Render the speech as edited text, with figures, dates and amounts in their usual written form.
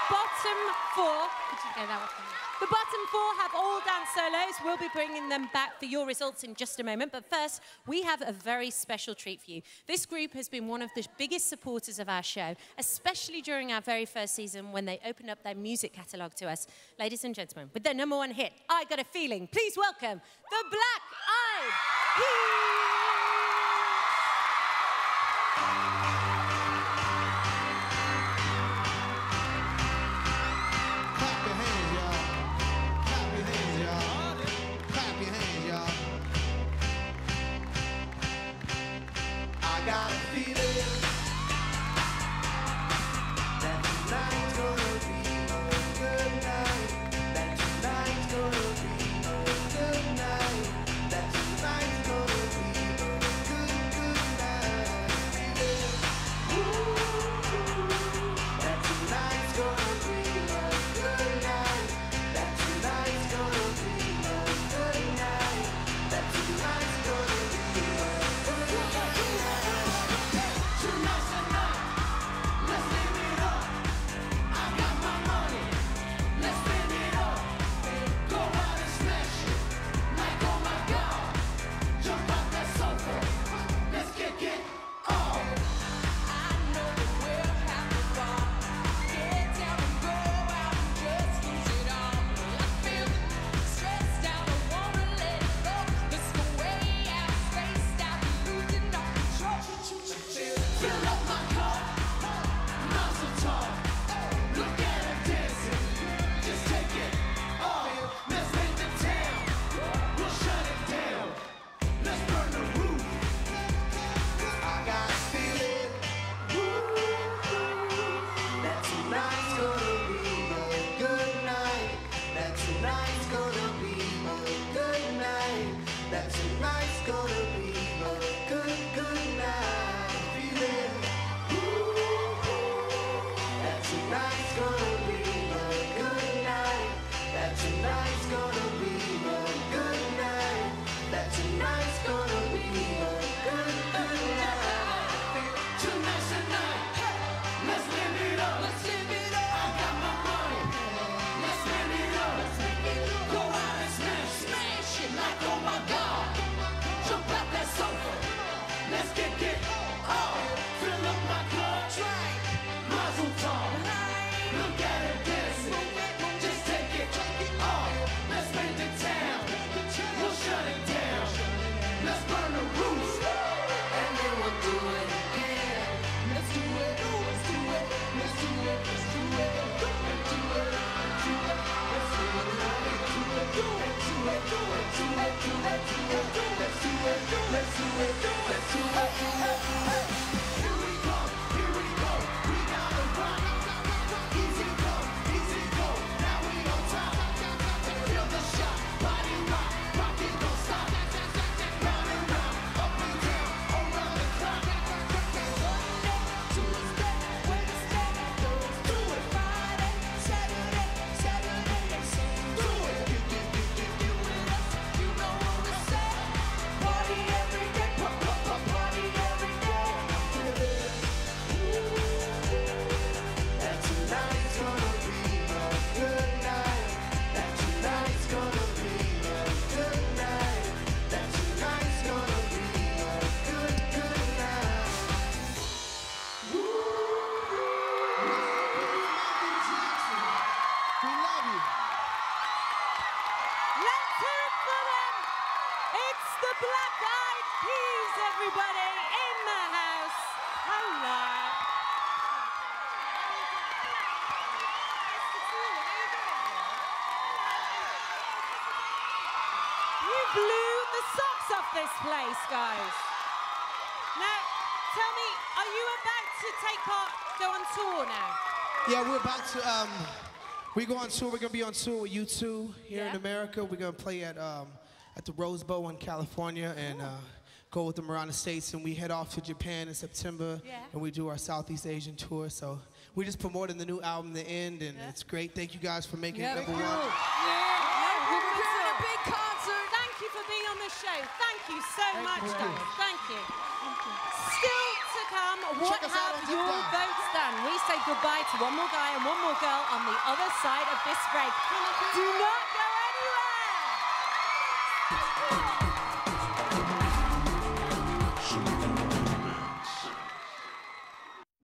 bottom four, could you go that way? The bottom four have all dance solos. We'll be bringing them back for your results in just a moment. But first, we have a very special treat for you. This group has been one of the biggest supporters of our show, especially during our very first season when they opened up their music catalogue to us. Ladies and gentlemen, with their #1 hit, I Got a Feeling, please welcome the Black Eyed Peas. I got a feeling that tonight's gonna be a good night. That tonight's gonna be a good night. That tonight's gonna be a good night. Feeling, that tonight's gonna be a good night. That tonight's gonna be a good night. That tonight's gonna be a good night. This place, guys. Now, tell me, are you about to go on tour now? Yeah, we're about to, we go on tour. We're going to be on tour with U2 here in America. We're going to play at the Rose Bowl in California and go with them around the States. And we head off to Japan in September, and we do our Southeast Asian tour. So we're just promoting the new album, The End, and it's great. Thank you guys for making it #1. We're doing a big concert. Thank you for being on the show. Thank you so much, guys. Thank you. Still to come, what have your votes done? We say goodbye to one more guy and one more girl on the other side of this break. Do not go anywhere!